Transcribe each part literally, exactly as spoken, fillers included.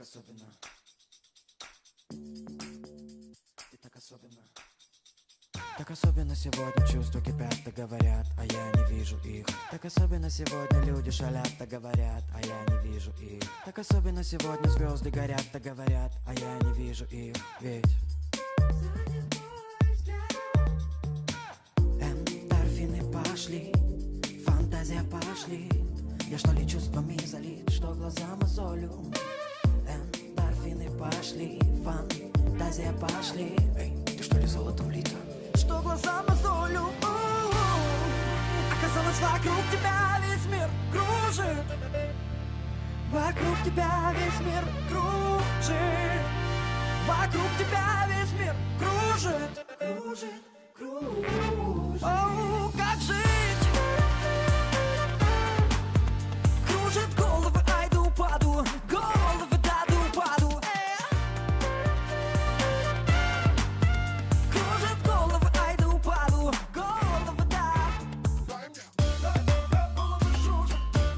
особенно. И так особенно. Так особенно сегодня чувства кипят, да говорят, а я не вижу их. Так особенно сегодня люди шалят, да говорят, а я не вижу их. Так особенно сегодня звезды горят, да говорят, а я не вижу их. Ведь эндорфины пошли, фантазия пошли. Я что ли чувствами залит, что глаза мозолю. Эндорфины пошли, фантазия пошли. Эй, ты что ли золотом лита? Что глаза мозолю. Оказалось, вокруг тебя весь мир кружит. Вокруг тебя весь мир кружит. Вокруг тебя весь мир кружит. Кружит, кружит. Оу, как жить? Кружит головы, ай да упаду. Головы, да да упаду. Кружит головы, ай да упаду. Головы, да. Головы шужат.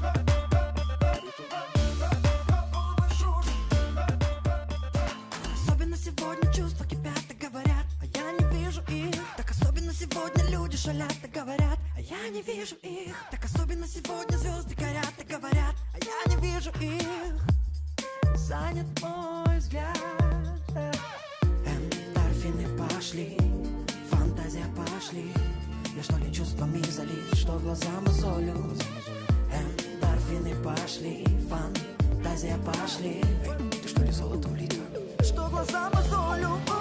Головы шужат. Особенно сегодня чувства кипят и говорят, а я не вижу их. Так особенно сегодня люди шалят и говорят, а я не вижу их. Так особенно сегодня звезды горят и говорят, а я не вижу их. Занят мой взгляд. Эндорфины пошли, фантазия пошли. Я что ли чувствами залит, что глаза мозолю. Эндорфины пошли, фантазия пошли. Эй, ты что ли золотом лита? Что глаза мозолю.